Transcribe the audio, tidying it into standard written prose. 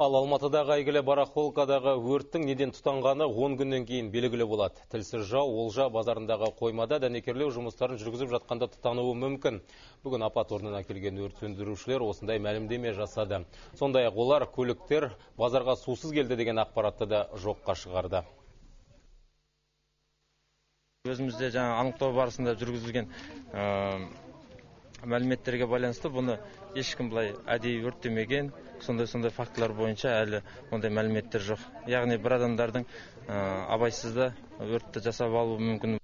Ал Алматыдағы әйгілі барахолкадағы өрттің неден тұтанғаны 10 күннен кейін белгілі болады. Тілсіз жау Олжа базарындағы қоймада дәнекерлеу жұмыстарын жүргізіп жатқанда тұтануы мүмкін. Бүгін апат орнына келген өрт сөндірушілер осындай мәлімдеме жасады. Сондай-ақ олар көліктер базарға сусыз келді деген ақпаратты да жоққа шығарды. Өзімізде жаңа анықтау барысында жүргізілген мәліметтерге байланысты бұны ешкім былай әдейі өрттемеген, сондай фактылар бойынша әлі ондай мәліметтер жоқ. Яғни бір адамдардың абайсызда өртті жасап алуы мүмкін.